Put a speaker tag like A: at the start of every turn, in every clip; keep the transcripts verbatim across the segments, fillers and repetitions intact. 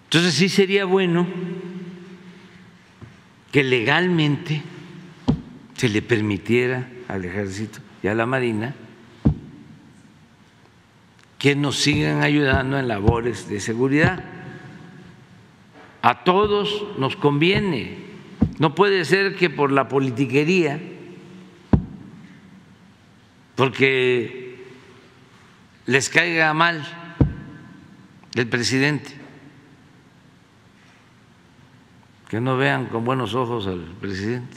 A: Entonces sí sería bueno que legalmente se le permitiera al Ejército y a la Marina que nos sigan ayudando en labores de seguridad. A todos nos conviene. No puede ser que por la politiquería, porque les caiga mal el presidente, que no vean con buenos ojos al presidente,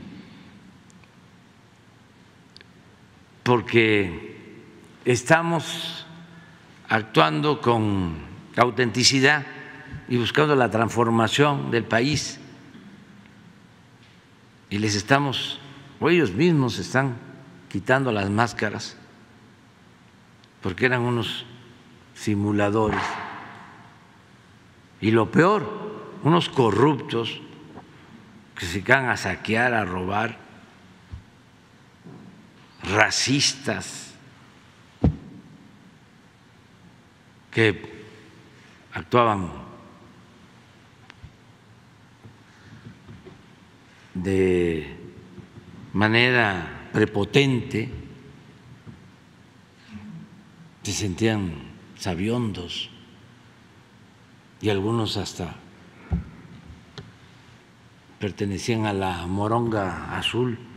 A: porque estamos actuando con autenticidad y buscando la transformación del país, y les estamos, o ellos mismos están quitando las máscaras, porque eran unos simuladores, y lo peor, unos corruptos que se quedan a saquear, a robar, racistas, que actuaban de manera prepotente, se sentían sabiondos y algunos hasta pertenecían a la moronga azul.